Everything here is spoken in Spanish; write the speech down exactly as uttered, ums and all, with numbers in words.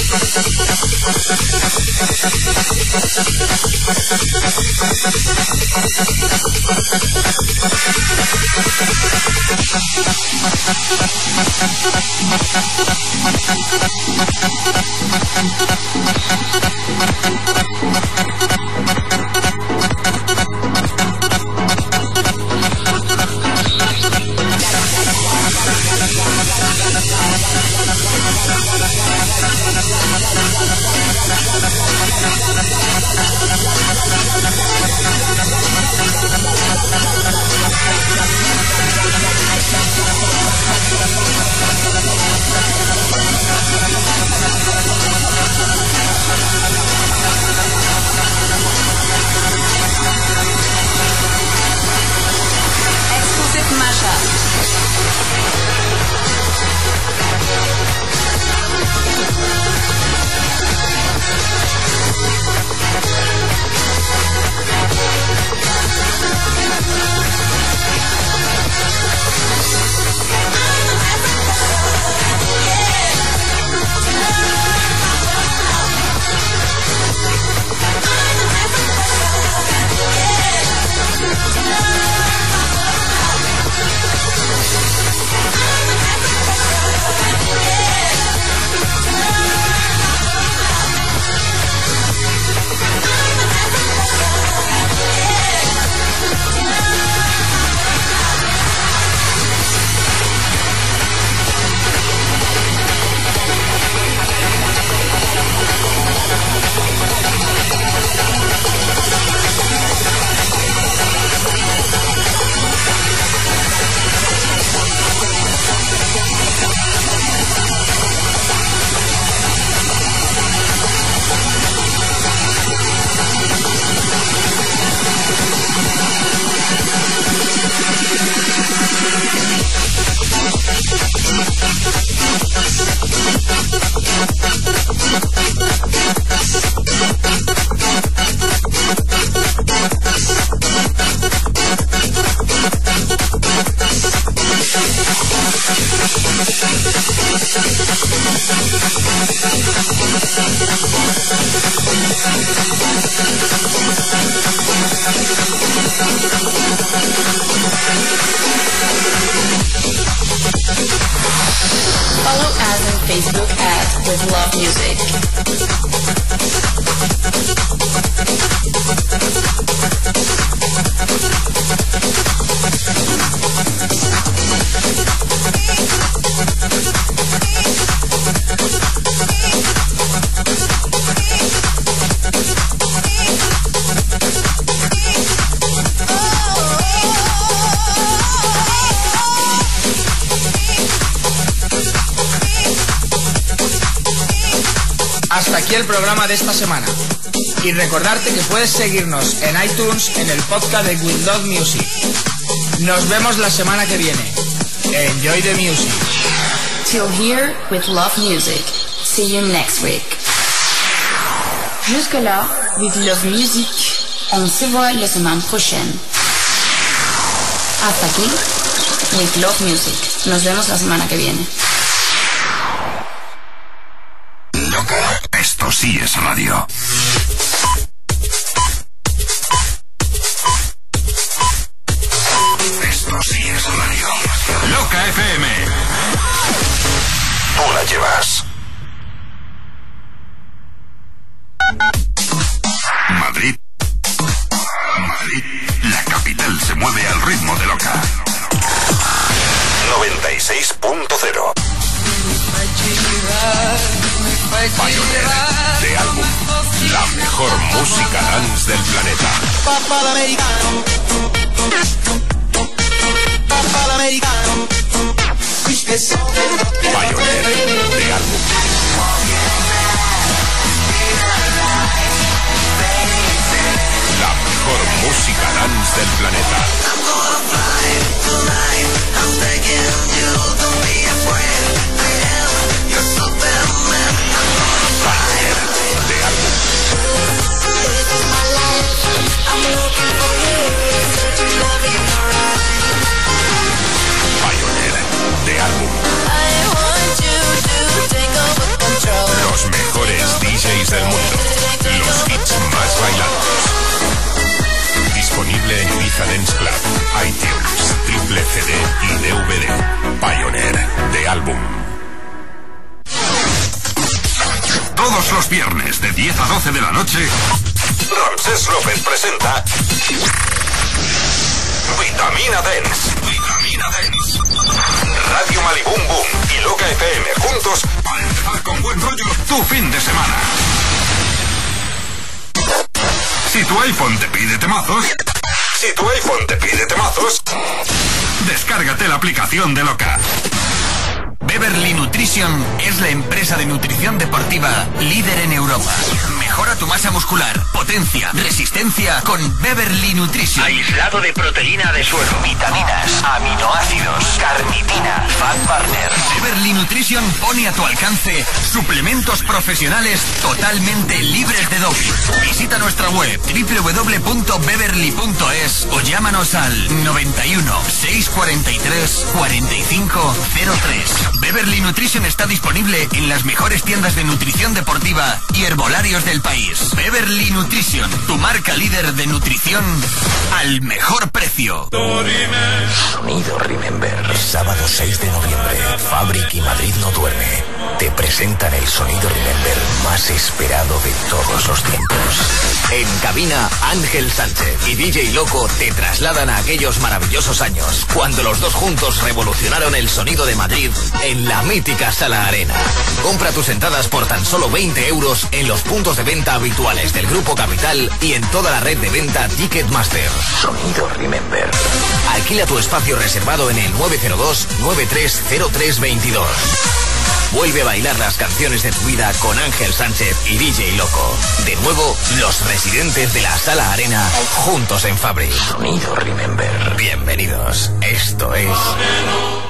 Follow us on Facebook at With Love Music. Hasta aquí el programa de esta semana. Y recordarte que puedes seguirnos en iTunes en el podcast de With Love Music. Nos vemos la semana que viene. Enjoy the music. Till here with Love Music. See you next week. Jusque-là, With Love Music. On se voit la semaine prochaine. Hasta aquí, With Love Music. Nos vemos la semana que viene. Esto sí es radio. Esto sí es radio. Loca F M. Tú la llevas. Madrid. Madrid. La capital se mueve al ritmo de Loca. noventa y seis punto cero. Pioneer de álbum. La mejor música dance del planeta. Pioneer de álbum. La mejor música dance del planeta. De álbum. Pioneer de álbum. Los mejores álbum. Todos los viernes de diez a doce de la noche, Ramsés López presenta Vitamina Dance. Vitamina Dance. Radio Malibum Boom y Loca F M juntos para empezar con buen rollo tu fin de semana. Si tu iPhone te pide temazos, si tu iPhone te pide temazos, descárgate la aplicación de Loca. Beverly Nutrition es la empresa de nutrición deportiva líder en Europa. Mejora tu masa muscular, potencia, resistencia con Beverly Nutrition. Aislado de proteína de suero, vitaminas, aminoácidos, carnitina, fat burner. Beverly Nutrition pone a tu alcance suplementos profesionales totalmente libres de doping. Visita nuestra web doble u doble u doble u punto beverly punto es o llámanos al noventa y uno, seiscientos cuarenta y tres, cuarenta y cinco cero tres. Beverly Nutrition está disponible en las mejores tiendas de nutrición deportiva y herbolarios del país. Beverly Nutrition, tu marca líder de nutrición al mejor precio. Sonido Remember. Sábado seis de noviembre. Fabric y Madrid no duerme. Te presentan el Sonido Remember más esperado de todos los tiempos. En cabina, Ángel Sánchez y D J Loco te trasladan a aquellos maravillosos años cuando los dos juntos revolucionaron el sonido de Madrid en la mítica Sala Arena. Compra tus entradas por tan solo veinte euros en los puntos de venta habituales del Grupo Capital y en toda la red de venta Ticketmaster. Sonido Remember. Alquila tu espacio reservado en el nueve cero dos, nueve tres cero tres dos dos. Vuelve a bailar las canciones de tu vida con Ángel Sánchez y D J Loco. De nuevo, los residentes de la Sala Arena juntos en Fabric. Sonido Remember. Bienvenidos. Esto es